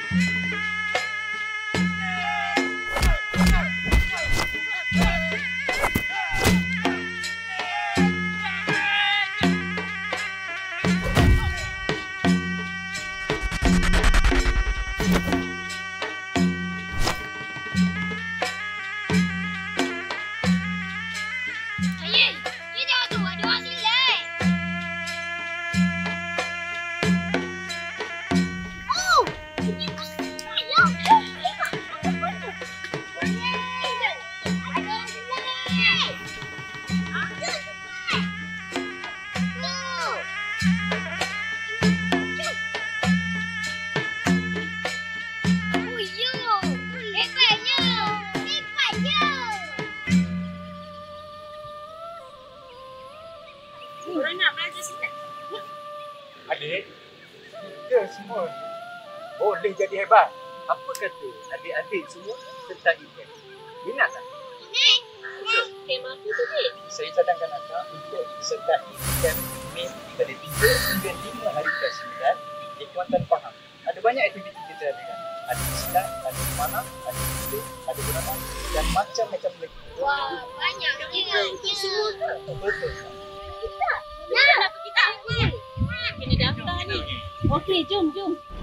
Adik, kita semua boleh jadi hebat. Apa kata adik-adik semua sertai KEM? Minat tak? Minat. KEM apa tu, Dik? Saya cadangkan akak untuk sertai KEM MIM pada 3 hingga 5 hari ke-9 di Kuantan, Pahang. Ada banyak aktiviti kita adakan. Ada silat, ada malam, ada tidur, ada berenang dan macam-macam lagi. Wah, banyak kita semua ke? Betul. Kita? Nak apa kita? Kena daftar ni. Okey, jom.